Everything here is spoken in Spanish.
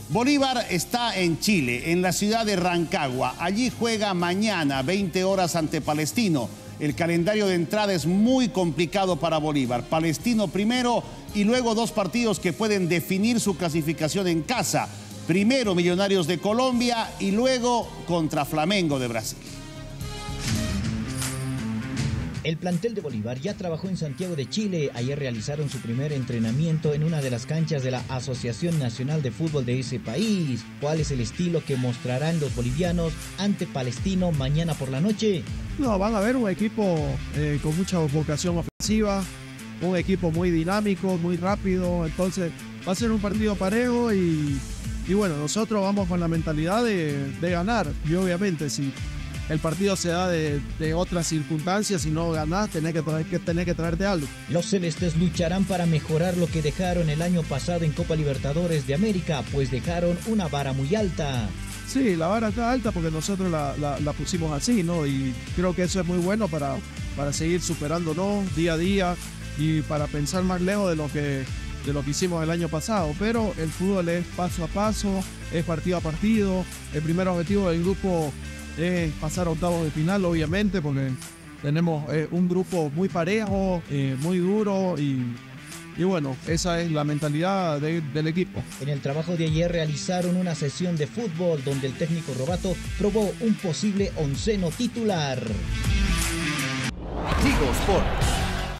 Bolívar está en Chile, en la ciudad de Rancagua. Allí juega mañana, 20 horas ante Palestino. El calendario de entrada es muy complicado para Bolívar. Palestino primero y luego dos partidos que pueden definir su clasificación en casa. Primero Millonarios de Colombia y luego contra Flamengo de Brasil. El plantel de Bolívar ya trabajó en Santiago de Chile. Ayer realizaron su primer entrenamiento en una de las canchas de la Asociación Nacional de Fútbol de ese país. ¿Cuál es el estilo que mostrarán los bolivianos ante Palestino mañana por la noche? No, van a ver un equipo con mucha vocación ofensiva, un equipo muy dinámico, muy rápido. Entonces va a ser un partido parejo y bueno, nosotros vamos con la mentalidad de ganar. Y obviamente si el partido se da de otras circunstancias, si no ganás, tenés que traerte algo. Los celestes lucharán para mejorar lo que dejaron el año pasado en Copa Libertadores de América, pues dejaron una vara muy alta. Sí, la vara está alta porque nosotros la pusimos así, ¿no? Y creo que eso es muy bueno para seguir superándonos día a día y para pensar más lejos de lo que hicimos el año pasado. Pero el fútbol es paso a paso, es partido a partido. El primer objetivo del grupo es pasar a octavos de final, obviamente, porque tenemos un grupo muy parejo, muy duro y bueno, esa es la mentalidad del equipo. En el trabajo de ayer realizaron una sesión de fútbol donde el técnico Robato probó un posible onceno titular. Tigo Sport.